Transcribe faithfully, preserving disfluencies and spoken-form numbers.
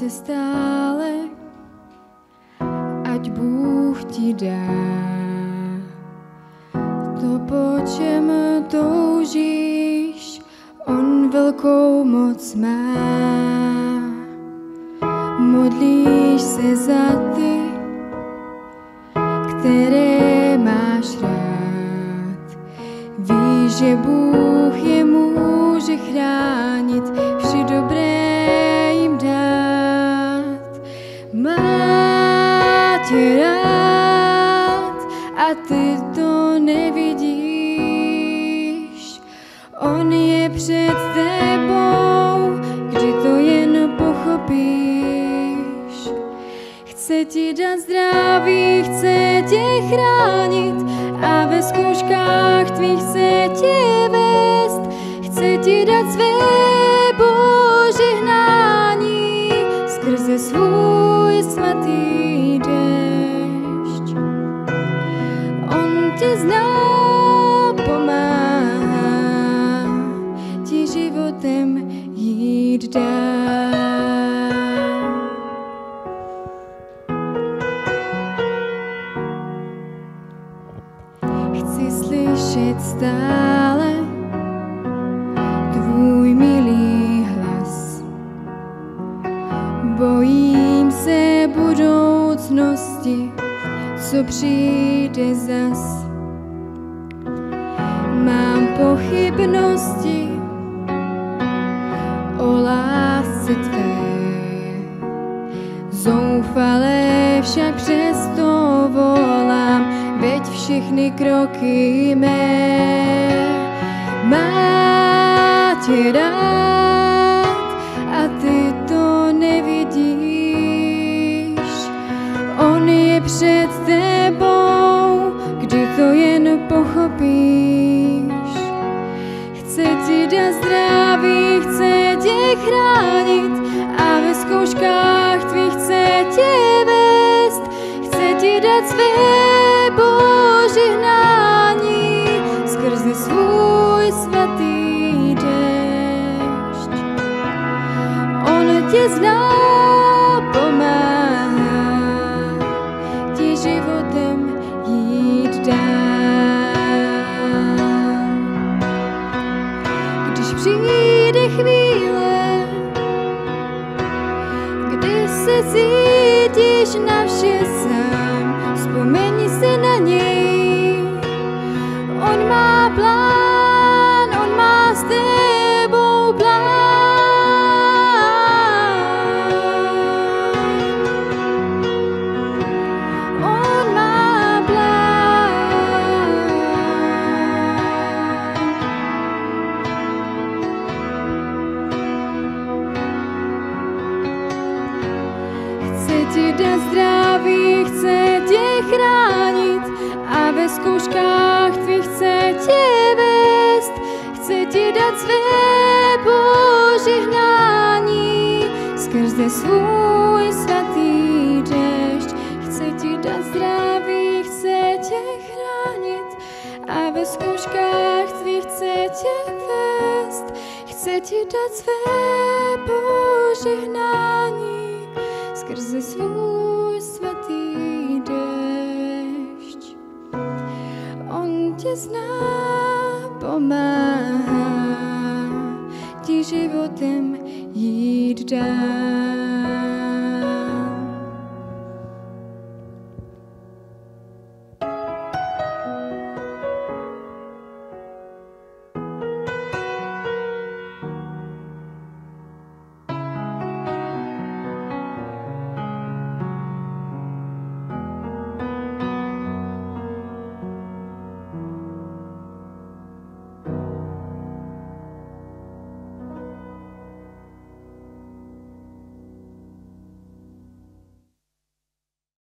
se stále, ať Bůh ti dá to, po čem toužíš, on velkou moc má. Modlíš se za ty, které máš rád. Víš, že Bůh je může chránit, vše dobré jim dát. Má tě rád a ty to nevidíš. On je před tebou, kdy to jen pochopíš. Chce ti dát zdraví, chce tě chránit a ve zkouškách tvých chce tě vést. Chce ti dát své požehnání skrze svůj svatý déšť. On tě zná, pomáhá ti životem jít dál. Chci slyšet stále tvůj milý hlas. Bojím se budoucnosti, co přijde zas. Mám pochybnosti o lásce tvé, zoufalé však přesto volám, veď všechny kroky mé. Má tě rád a ty to nevidíš. On je před tebou, kdy to jen pochopíš. Chce ti dát zdraví, chce tě chránit a ve zkouškách tvých chce tě vést. Chce ti dát své požehnání skrze svůj svatý déšť. On tě zná, pomáhá ti životem jít dál. Když přijde chvíle, kdy se cítíš na vše sám, vzpomeň si na něj. On má plán, on má s tebou plán. On má plán. Chce ti dát zdraví, chce tě chránit a ve zkouškách tvých chce tě vést. Chce ti dát své požehnání skrze svůj svatý déšť. Chce ti dát zdraví, chce tě chránit a ve zkouškách tvých chce tě vést. Chce ti dát své požehnání skrze svůj svatý déšť. On tě zná, pomáhá ti životem jít dál.